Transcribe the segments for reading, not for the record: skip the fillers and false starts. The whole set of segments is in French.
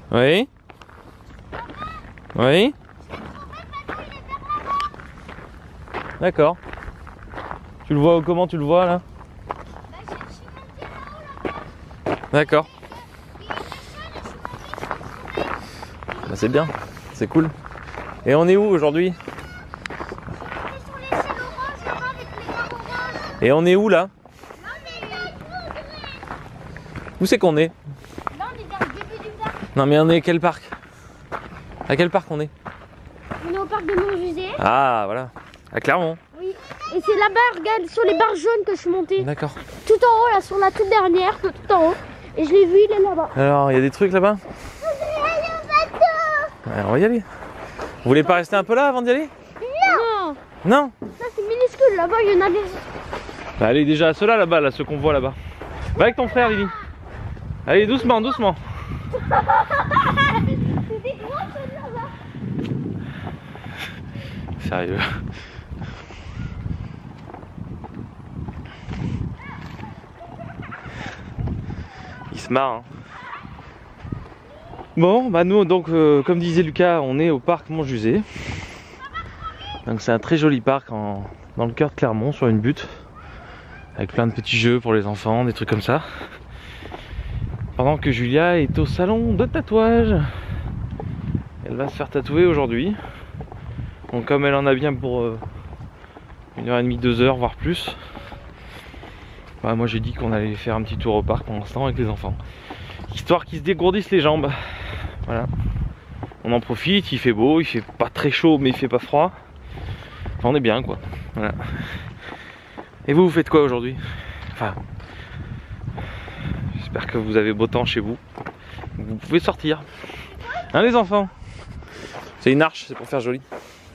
Oui. Oui. D'accord. Tu le vois comment tu le vois là? D'accord. Bah, c'est bien, c'est cool. Et on est où aujourd'hui? Et on est où là? Où c'est qu'on est? Là on est dans le début du parc. Non mais on est à quel parc? À quel parc on est? On est au parc de Montjusé. Ah voilà, à Clermont. Oui. Et c'est là-bas, regarde, sur les barres jaunes que je suis montée. D'accord. Tout en haut, là, sur la toute dernière, tout en haut. Et je l'ai vu, il est là-bas. Alors il y a des trucs là-bas? Ouais, on va y aller. Vous voulez pas rester un peu là avant d'y aller? Non. Non? Ça c'est minuscule, là-bas il y en a des... Bah, allez déjà à ceux-là là-bas, là, ceux qu'on voit là-bas. Va avec ton frère Lily. Allez doucement, doucement. C'est des gros ceux là-bas. Sérieux. Il se marre. Hein. Bon, bah nous donc comme disait Lucas, on est au parc Montjusé. Donc c'est un très joli parc dans le cœur de Clermont, sur une butte. Avec plein de petits jeux pour les enfants, des trucs comme ça. Pendant que Julia est au salon de tatouage. Elle va se faire tatouer aujourd'hui. Donc comme elle en a bien pour 1h30, 2h, voire plus. Bah, moi j'ai dit qu'on allait faire un petit tour au parc pour l'instant avec les enfants. Histoire qu'ils se dégourdissent les jambes. Voilà. On en profite, il fait beau, il fait pas très chaud mais il fait pas froid. Enfin, on est bien quoi. Voilà. Et vous faites quoi aujourd'hui? Enfin, j'espère que vous avez beau temps chez vous. Vous pouvez sortir. Hein les enfants? C'est une arche, c'est pour faire joli.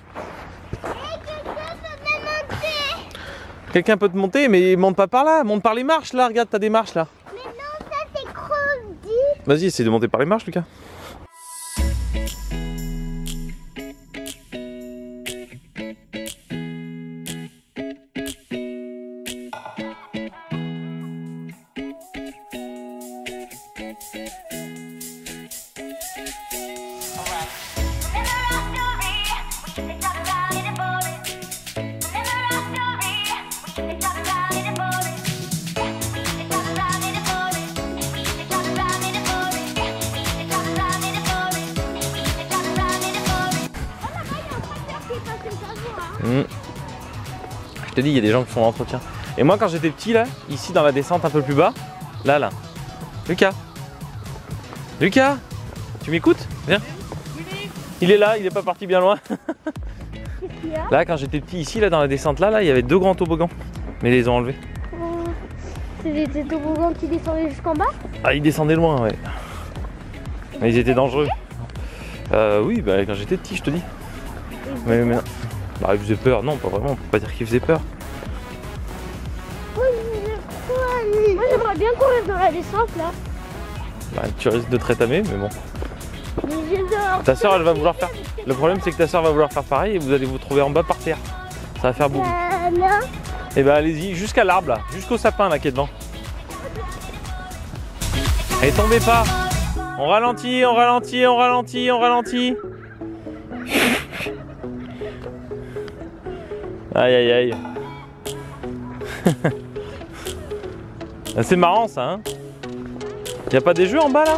Quelqu'un peut te monter, mais monte pas par là, monte par les marches là, regarde, t'as des marches là. Mais non, ça c'est creusé. Vas-y, essaie de monter par les marches, Lucas. Je te dis, il y a des gens qui font l'entretien. Et moi, quand j'étais petit, là, ici dans la descente un peu plus bas, là. Lucas, tu m'écoutes? Viens. Il est là, il est pas parti bien loin. Qu'est-ce qu'il y a? Là, quand j'étais petit, ici, là, dans la descente, là, il y avait 2 grands toboggans. Mais ils les ont enlevés. C'est des toboggans qui descendaient jusqu'en bas? Ah, ils descendaient loin, ouais. Mais ils étaient dangereux. Oui, bah, quand j'étais petit, je te dis. Mais non. Bah, ils faisaient peur, non, pas vraiment, on peut pas dire qu'ils faisaient peur. Moi j'aimerais bien courir dans la descente là. Bah, tu risques de te rétamer, mais bon. Mais j'adore. Ta soeur, elle va vouloir faire. Le problème, c'est que ta soeur va vouloir faire pareil et vous allez vous trouver en bas par terre. Ça va faire beaucoup. Non. Et bah, allez-y, jusqu'à l'arbre là, jusqu'au sapin là qui est devant. Et tombez pas. On ralentit, on ralentit, on ralentit, on ralentit. Aïe aïe aïe. C'est marrant ça, hein. Y a pas des jeux en bas là?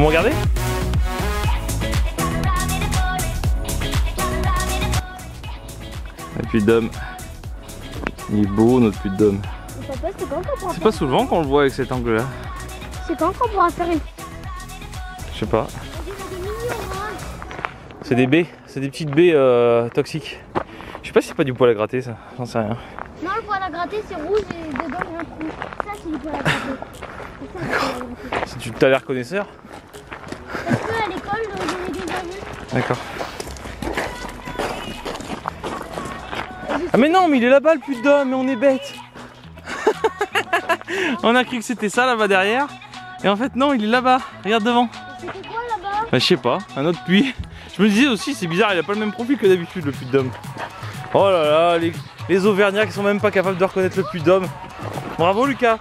me regardez? Le puits de Dôme. Il est beau notre puits de Dôme. C'est pas souvent qu'on le voit avec cet angle là. C'est quand qu'on pourra faire une... Je sais pas. C'est des baies, c'est des petites baies toxiques. Je sais pas si c'est pas du poil à gratter ça, j'en sais rien. Non, le poil à gratter c'est rouge et dedans il y a un trou. Ça c'est du poil à gratter. Si tu t'as l'air connaisseur. Parce qu'à l'école j'en ai déjà vu. D'accord. Ah mais non, mais il est là-bas le puits de Dôme, mais on est bête. On a cru que c'était ça là-bas derrière. Et en fait non, il est là-bas, regarde devant. C'était quoi là-bas? Bah je sais pas, un autre puits. Je me disais aussi, c'est bizarre, il a pas le même profil que d'habitude le puits de Dôme. Oh là là, les Auvergnats qui sont même pas capables de reconnaître le puits de Dôme. Bravo Lucas.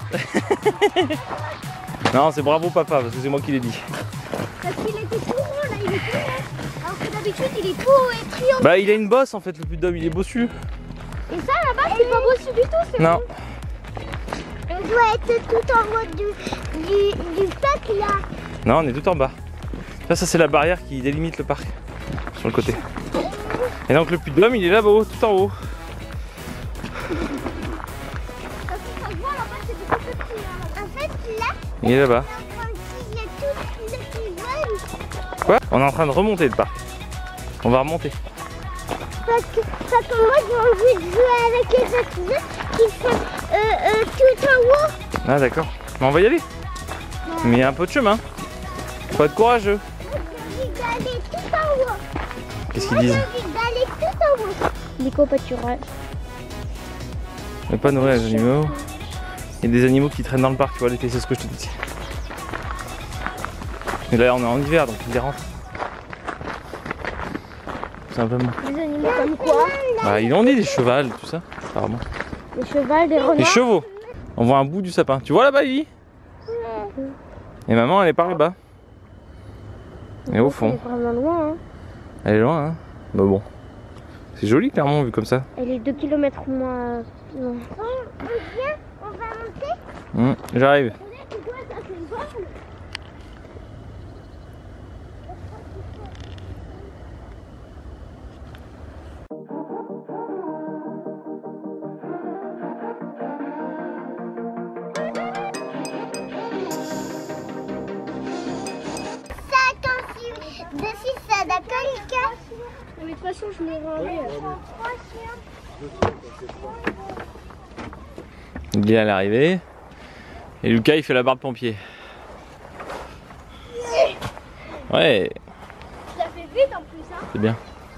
Non, c'est bravo papa, parce que c'est moi qui l'ai dit. Parce qu'il était tout rond là, il est tout rond. Alors que d'habitude il est tout triangulaire. Bah il a une bosse en fait le puits de Dôme, il est bossu. Et ça là-bas c'est pas bossu du tout, c'est Non. rond. On doit être tout en haut du parc là. Non, on est tout en bas. Ça c'est la barrière qui délimite le parc. Sur le côté. Et donc le puits de Dôme il est là-bas, tout en haut. En fait là, Il est là-bas. il y a tout le qui vole. Quoi? On est en train de remonter le parc. On va remonter. Parce que moi j'ai envie de jouer avec les autres qui sont tout en haut. Ah d'accord. Mais on va y aller. Mais il y a un peu de chemin. Faut être courageux. J'ai envie d'aller tout en haut. Qu'est-ce qu'ils disent? J'ai envie d'aller tout en haut. L'éco-pâturage. Ne pas nourrir les animaux. Il y a des animaux qui traînent dans le parc, tu vois l'été, c'est ce que je te dis. Et là on est en hiver donc il les rentre. Simplement. Des animaux comme quoi? Bah ils ont dit des chevals, tout ça, apparemment. Des chevals, des renards. Des chevaux. On voit un bout du sapin. Tu vois là-bas Lily? Et maman elle est par là-bas. Et au fond. Elle est vraiment loin. Hein. Elle est loin hein. Bah bon. C'est joli clairement vu comme ça. Elle est 2 km moins loin. On vient, on va monter. J'arrive. Dessus ça d'accord Lucas? Mais de toute façon je me rends. Il est à l'arrivée. Et Lucas il fait la barre de pompier. Ouais. Ça fait vite en plus hein. C'est bien.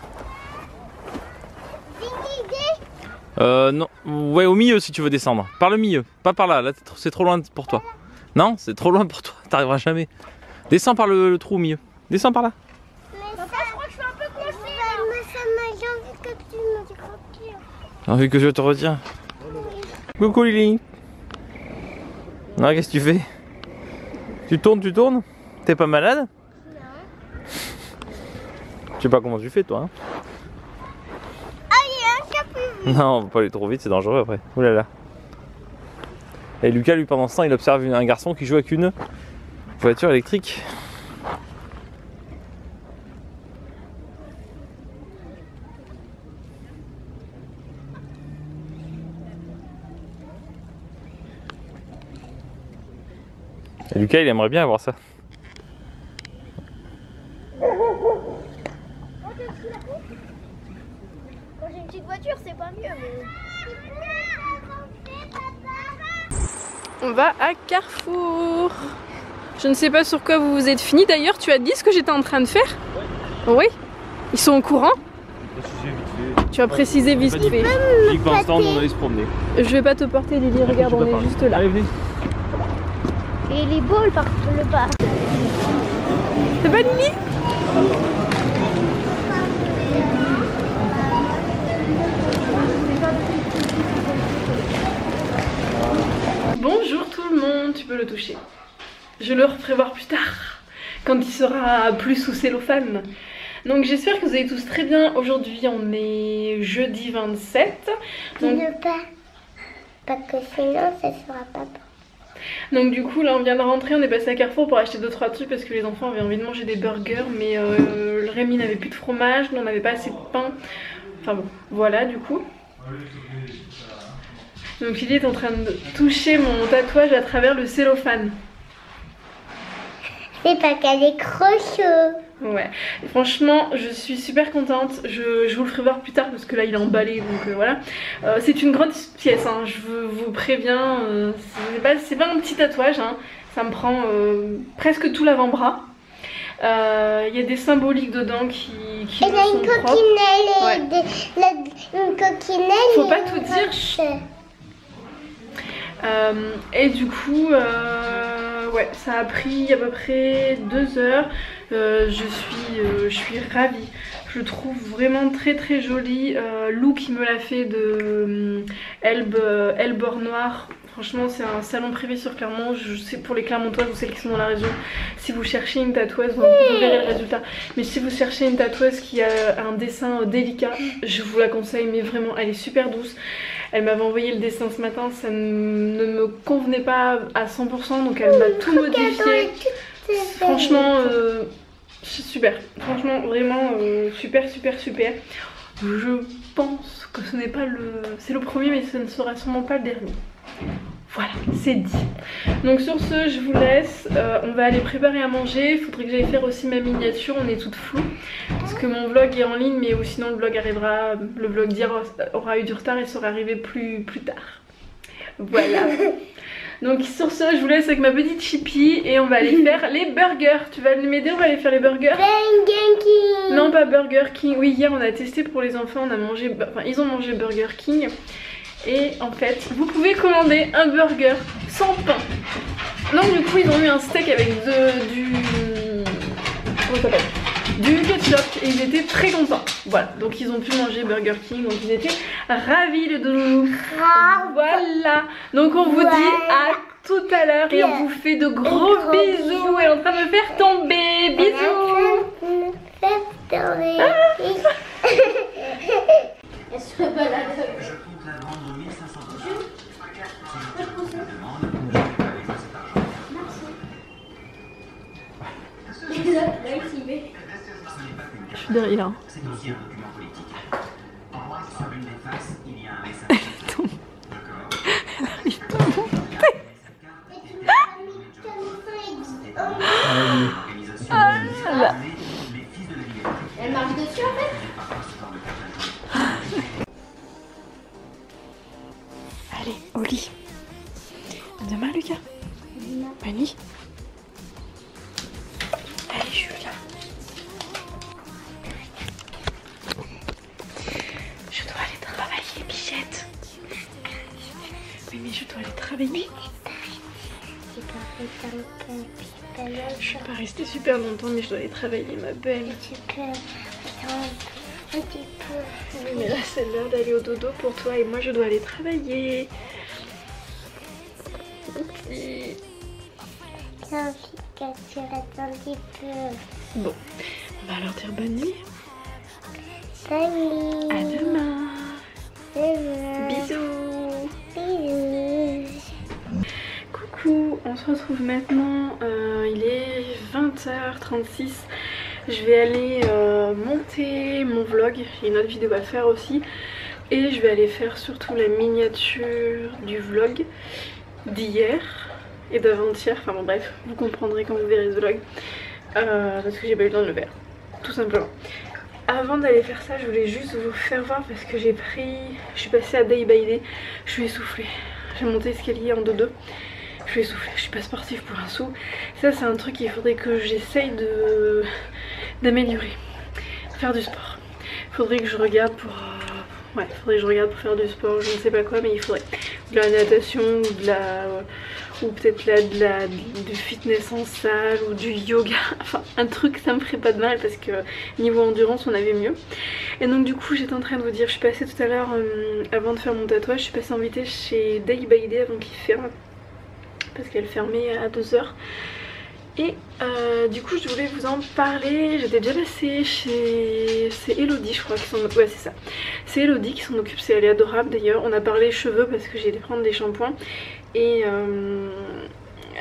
J'ai une idée. Non. Ouais au milieu si tu veux descendre. Par le milieu. Pas par là. Là c'est trop loin pour toi. Non c'est trop loin pour toi. T'arriveras jamais. Descends par le trou au milieu. Descends par là. Papa, je crois que je suis un peu coincée là. J'ai envie que tu me retires. J'ai envie que je te retiens. Coucou Lily. Non, qu'est-ce que tu fais? Tu tournes? T'es pas malade? Non. Je sais pas comment tu fais toi. Hein. Ah, il y a un cap plus vite. Non, on va pas aller trop vite, c'est dangereux après. Ouh là là. Et Lucas, lui, pendant ce temps, il observe un garçon qui joue avec une voiture électrique. Et Lucas, il aimerait bien avoir ça. Quand j'ai une petite voiture, c'est pas mieux. Mais... On va à Carrefour. Je ne sais pas sur quoi vous vous êtes fini. D'ailleurs, tu as dit ce que j'étais en train de faire? Oui. Ils sont au courant? Tu as précisé vite fait. J'ai dit que pour l'instant, on allait se promener. Je vais pas te porter, Lily. Regarde, on est juste là. Allez, venez. Et il est beau le parc. C'est pas Lily? Bonjour tout le monde, tu peux le toucher. Je le reprévoir plus tard, quand il sera plus sous cellophane. Donc j'espère que vous allez tous très bien. Aujourd'hui on est jeudi 27. Donc... Ne pas. Parce que sinon ça sera pas bon. Donc du coup là on vient de rentrer, on est passé à Carrefour pour acheter 2-3 trucs parce que les enfants avaient envie de manger des burgers, mais le Rémi n'avait plus de fromage, nous on n'avait pas assez de pain. Enfin bon, voilà du coup. Donc Lily est en train de toucher mon tatouage à travers le cellophane. C'est pas qu'elle est crocheux. Ouais, et franchement je suis super contente, je vous le ferai voir plus tard parce que là il est emballé donc voilà. C'est une grande pièce, hein, je vous préviens, c'est pas un petit tatouage, hein. Ça me prend presque tout l'avant-bras. Il y a des symboliques dedans qui Elle me a sont une propres. coquinelle, Ouais. une coquinelle. Faut pas tout dire. Et du coup, ouais, ça a pris à peu près 2 heures. Je suis ravie. Je le trouve vraiment très très joli. Lou qui me l'a fait de Elbe Or Noir. Franchement c'est un salon privé sur Clermont. Je sais pour les Clermontoises ou celles qui sont dans la région, si vous cherchez une tatoueuse, vous verrez le résultat. Mais si vous cherchez une tatoueuse qui a un dessin délicat, je vous la conseille, mais vraiment elle est super douce. Elle m'avait envoyé le dessin ce matin, ça ne me convenait pas à 100%, donc elle m'a tout modifié. Franchement super, franchement vraiment super. Je pense que ce n'est pas c'est le premier, mais ce ne sera sûrement pas le dernier. Voilà, c'est dit. Donc sur ce, je vous laisse. On va aller préparer à manger. Il faudrait que j'aille faire aussi ma miniature. On est toutes floues parce que mon vlog est en ligne, mais sinon le vlog arrivera. Le vlog d'hier aura eu du retard et sera arrivé plus tard. Voilà. Donc sur ce, je vous laisse avec ma petite Chippy et on va aller faire les burgers. Tu vas m'aider? On va aller faire les burgers. Burger King. Non, pas Burger King. Oui, hier on a testé pour les enfants. On a mangé, enfin ils ont mangé Burger King. Et en fait, vous pouvez commander un burger sans pain. Donc du coup, ils ont eu un steak avec du ketchup et ils étaient très contents. Voilà, donc ils ont pu manger Burger King, donc ils étaient ravis les deux. Voilà, donc on vous dit à tout à l'heure et on vous fait de gros bisous. Elle est en train de me faire tomber. Bisous. Elle se balade. Je suis derrière. Elle tombe. Elle arrive pas à monter. Ah là. Elle marche dessus en fait. Allez, au lit. Demain, Lucas. Bonne nuit. Allez, Julia. Je dois aller travailler, bichette. Oui, mais je dois aller travailler. Je suis pas restée super longtemps, mais je dois aller travailler, ma belle. Oui, mais là, c'est l'heure d'aller au dodo pour toi et moi, je dois aller travailler. Bon, on va leur dire bonne nuit. Salut. À demain. Demain. Bisous. Bisous. Coucou, on se retrouve maintenant. Il est 20h36. Je vais aller monter mon vlog. J'ai une autre vidéo à faire aussi. Et je vais aller faire surtout la miniature du vlog d'hier et d'avant-hier. Enfin bon, bref, vous comprendrez quand vous verrez ce vlog. Parce que j'ai pas eu le temps de le faire. Tout simplement. Avant d'aller faire ça, je voulais juste vous faire voir parce que je suis passée à Day by Day. Je suis essoufflée. J'ai monté l'escalier en 2-2. Je suis essoufflée, je suis pas sportive pour un sou. Ça c'est un truc qu'il faudrait que j'essaye d'améliorer. Faire du sport. Faudrait que je regarde pour... ouais, faudrait que je regarde pour faire du sport, je ne sais pas quoi, mais il faudrait de la natation ou de la... ou peut-être du fitness en salle ou du yoga. Enfin un truc, ça me ferait pas de mal parce que niveau endurance on avait mieux. Et donc du coup j'étais en train de vous dire, je suis passée tout à l'heure avant de faire mon tatouage, je suis passée invitée chez Day by Day avant qu'il ferme. Parce qu'elle fermait à 2h. Et du coup je voulais vous en parler. J'étais déjà passée chez... c'est Elodie je crois qui s'en occupe. Ouais c'est ça. C'est Elodie qui s'en occupe, elle est adorable d'ailleurs. On a parlé cheveux parce que j'ai été prendre des shampoings. Et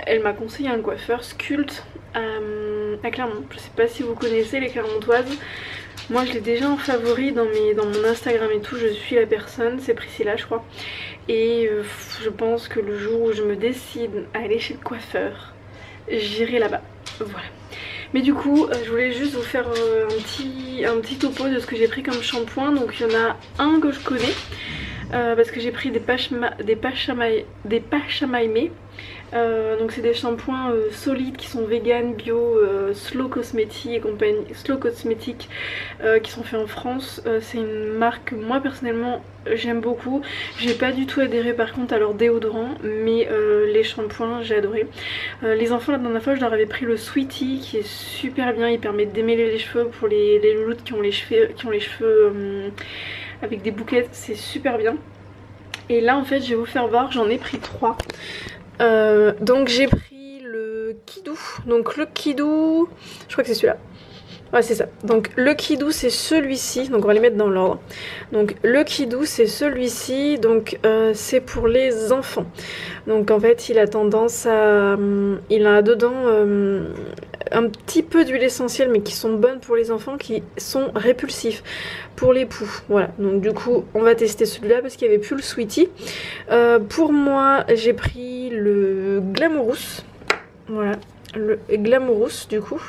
elle m'a conseillé un coiffeur Sculpt à Clermont. Je sais pas si vous connaissez les Clermontoises. Moi je l'ai déjà en favori dans mon Instagram et tout, je suis la personne, c'est Priscilla je crois. Et je pense que le jour où je me décide à aller chez le coiffeur, j'irai là-bas. Voilà. Mais du coup je voulais juste vous faire un petit topo de ce que j'ai pris comme shampoing. Donc il y en a un que je connais parce que j'ai pris des Pachamaime. Donc c'est des shampoings solides qui sont vegan, bio, Slow Cosmetics et compagnie, Slow Cosmetics qui sont faits en France. C'est une marque que moi personnellement j'aime beaucoup. J'ai pas du tout adhéré par contre à leur déodorant, mais les shampoings j'ai adoré. Les enfants la dernière fois je leur avais pris le Sweetie qui est super bien, il permet de démêler les cheveux pour les louloutes qui ont les cheveux avec des bouquettes, c'est super bien. Et là en fait je vais vous faire voir, j'en ai pris 3. Donc j'ai pris le Kidou. Donc le Kidou, je crois que c'est celui-là. Ouais c'est ça. Donc le Kidou c'est celui-ci. Donc on va les mettre dans l'ordre. Donc le Kidou c'est celui-ci. Donc c'est pour les enfants. Donc en fait il a tendance à... il a dedans un petit peu d'huile essentielle mais qui sont bonnes pour les enfants, qui sont répulsifs pour les poux. Voilà, donc du coup on va tester celui-là parce qu'il n'y avait plus le Sweetie. Pour moi j'ai pris le Glamourous. Voilà, le Glamourous du coup.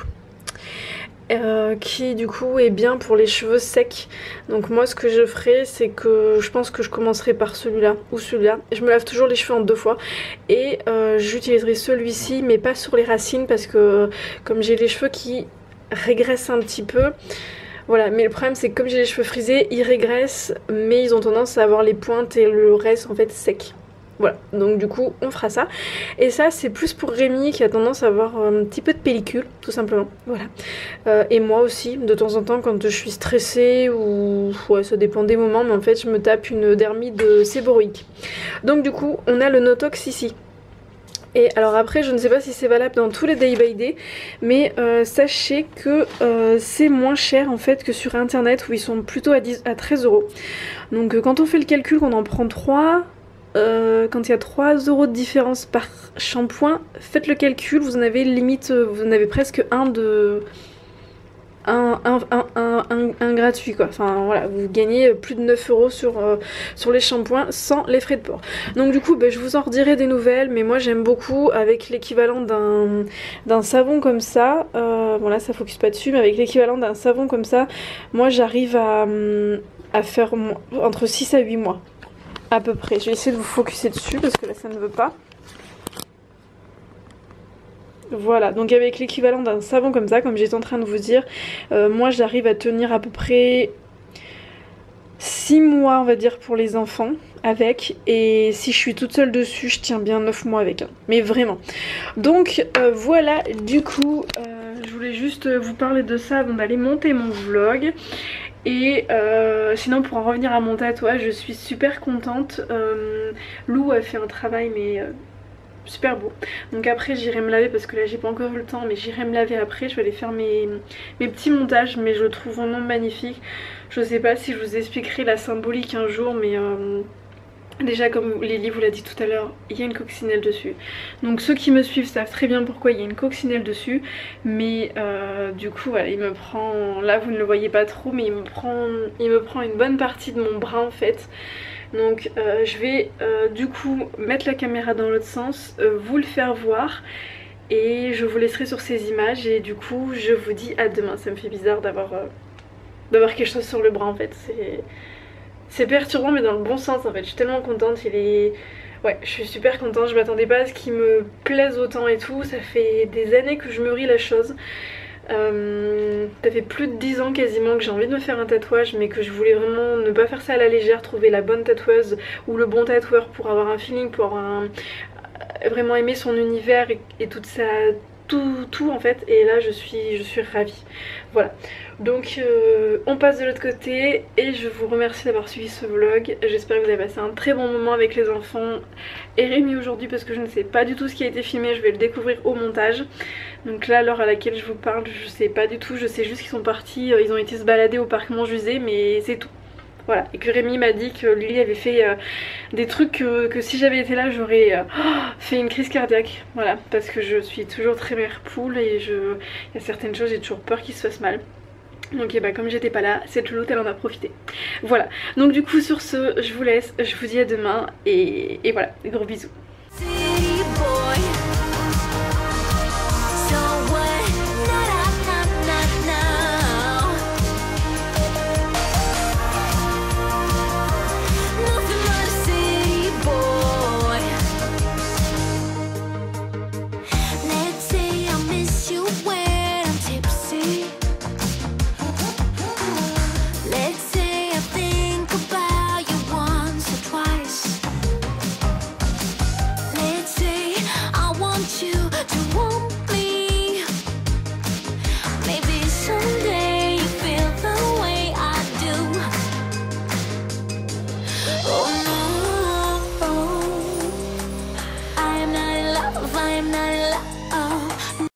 Qui du coup est bien pour les cheveux secs. Donc moi ce que je ferai c'est que je pense que je commencerai par celui-là ou celui-là. Je me lave toujours les cheveux en 2 fois et j'utiliserai celui-ci mais pas sur les racines parce que comme j'ai les cheveux qui régressent un petit peu, voilà. Mais le problème c'est que comme j'ai les cheveux frisés ils régressent mais ils ont tendance à avoir les pointes et le reste en fait sec. Voilà, donc du coup on fera ça. Et ça c'est plus pour Rémi qui a tendance à avoir un petit peu de pellicule, tout simplement. Voilà. Et moi aussi, de temps en temps quand je suis stressée ou... ouais, ça dépend des moments, mais en fait je me tape une dermide séboroïque. Donc du coup on a le Notox ici. Et alors après je ne sais pas si c'est valable dans tous les day by day, mais sachez que c'est moins cher en fait que sur internet où ils sont plutôt à 13 €. Donc quand on fait le calcul qu'on en prend 3... quand il y a 3 € de différence par shampoing, faites le calcul, vous en avez limite, vous en avez presque un gratuit quoi. Enfin voilà, vous gagnez plus de 9 € sur les shampoings sans les frais de port. Donc du coup je vous en redirai des nouvelles, mais moi j'aime beaucoup avec l'équivalent d'un savon comme ça. Bon là ça focus pas dessus, mais avec l'équivalent d'un savon comme ça, moi j'arrive à faire entre 6 à 8 mois. À peu près, je vais essayer de vous focuser dessus parce que là ça ne veut pas. Voilà, donc avec l'équivalent d'un savon comme ça, comme j'étais en train de vous dire, moi j'arrive à tenir à peu près 6 mois on va dire pour les enfants avec, et si je suis toute seule dessus je tiens bien 9 mois avec, mais vraiment. Donc voilà, du coup je voulais juste vous parler de ça avant d'aller monter mon vlog. Et sinon pour en revenir à mon tatouage, je suis super contente. Lou a fait un travail mais super beau. Donc après j'irai me laver parce que là j'ai pas encore eu le temps, mais j'irai me laver après. Je vais aller faire mes petits montages, mais je le trouve vraiment magnifique. Je sais pas si je vous expliquerai la symbolique un jour, mais déjà comme Lily vous l'a dit tout à l'heure, il y a une coccinelle dessus. Donc ceux qui me suivent savent très bien pourquoi il y a une coccinelle dessus. Mais du coup voilà, il me prend, là vous ne le voyez pas trop, mais il me prend une bonne partie de mon bras en fait. Donc je vais du coup mettre la caméra dans l'autre sens, vous le faire voir. Et je vous laisserai sur ces images. Et du coup je vous dis à demain. Ça me fait bizarre d'avoir quelque chose sur le bras en fait. C'est perturbant mais dans le bon sens en fait, je suis tellement contente, ouais, je suis super contente, je m'attendais pas à ce qu'il me plaise autant et tout, ça fait des années que je mûris la chose. Ça fait plus de 10 ans quasiment que j'ai envie de me faire un tatouage, mais que je voulais vraiment ne pas faire ça à la légère, trouver la bonne tatoueuse ou le bon tatoueur pour avoir un feeling, pour avoir vraiment aimer son univers et toute sa... Tout en fait, et là je suis ravie. Voilà, donc on passe de l'autre côté et je vous remercie d'avoir suivi ce vlog. J'espère que vous avez passé un très bon moment avec les enfants et Rémi aujourd'hui, parce que je ne sais pas du tout ce qui a été filmé, je vais le découvrir au montage. Donc là à l'heure à laquelle je vous parle je sais pas du tout, je sais juste qu'ils sont partis, ils ont été se balader au parc Montjusé, mais c'est tout. Voilà, et que Rémi m'a dit que Lily avait fait des trucs que si j'avais été là j'aurais fait une crise cardiaque. Voilà, parce que je suis toujours très mère poule et il y a certaines choses, j'ai toujours peur qu'il se fasse mal. Donc comme j'étais pas là, cette louloute elle en a profité. Voilà, donc du coup sur ce, je vous laisse, je vous dis à demain et voilà, gros bisous.